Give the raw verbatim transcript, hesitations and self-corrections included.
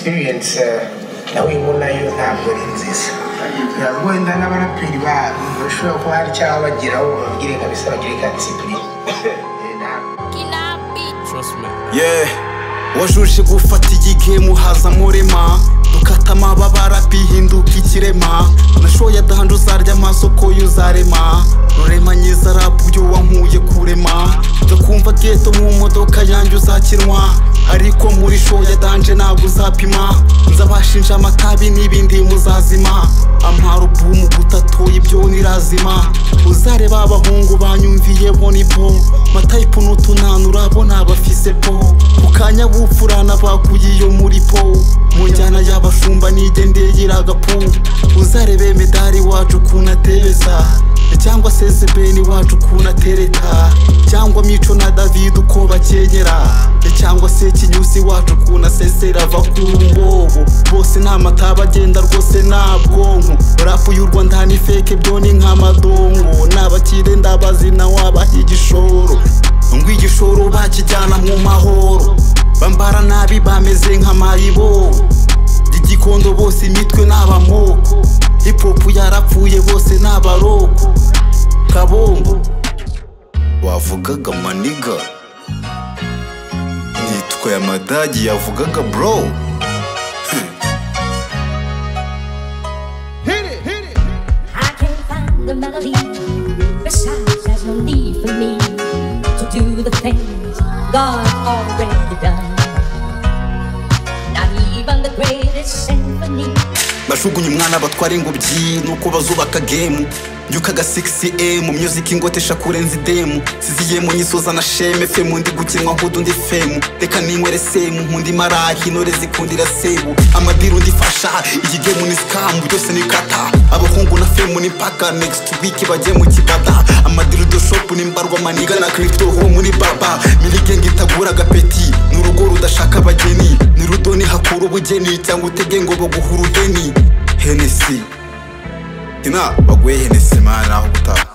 experience nawe imuna yo ntabwo ari nziza yagwenda n'abaraperi ba bashobora kuba hari cyangwa bagiraho bagire kabisa bagire ka discipline. Kinabeat, trust me. Yeah, wajuje gufata igigemu haza murema dukata amababara bihinduka ikirema nashoye adahanje uzarya amasoko yuzarema rurema nyiza rap byo wankuye kurema ndakumva geto mu modoka yanjye uzakinwa ariko muri show ya danje ntabwo uzapima nzabashinja amatabi n'ibindi muzazima amaro boom gutatoye ibyo nirazima uzareba abahungu banyumviye bonipo matayipo n'utunanu urabona abafise po ukanya bupfurana bakuyiyo muri po mu njyana y'abashumba nigendeye iragapu uzarebe medali wacu kunateza cyangwa se zebeni wacu kunatereta cyangwa mico na David uko bakenyera cyangwa se kinyusi wacu kunasesera va ku mbobo bose nta mata bagenda rwose nta bwonko rap y'u Rwanda ni fake byo ni nk'amadongo n'abakire ndabazi na wabaha igishoro ngo igishoro bakijyana mu mahoro bambara nabi bameze nk'amayibo igikondo bose imitwe n'abamoko hip hop yarapfuye bose n'abaroko kabombo wavugaga maniga nitwe amadagi yavugaga bro. Hit it, hit it. I can't find the melody. Besides, there's no need for me to do the things God's already done. Not even the greatest symphony. Bashugunye umwana batwara ingobyi nuko bazubaka game Nyukaga six a m music ingotesha kurenza idemu siziye mu nyisoza na sheme fe mundi gukinwa hudu ndi femu reka ninywere semu nkundi marahi nore zikundira sebu amadiru ndifasha iyi game ni scam byose ni kata abahungu na femu ni paka next week bagiye mu kibada amadiru do shop ni mbarwa maniga na crypto ho muri baba miligenge itagura gapeti n'urugo rudashaka abageni ni rudoni hakuru ubugeni cyangwa utege ngo boguhuru heni Hennessy Tina bagwe Hennessy mana aho buta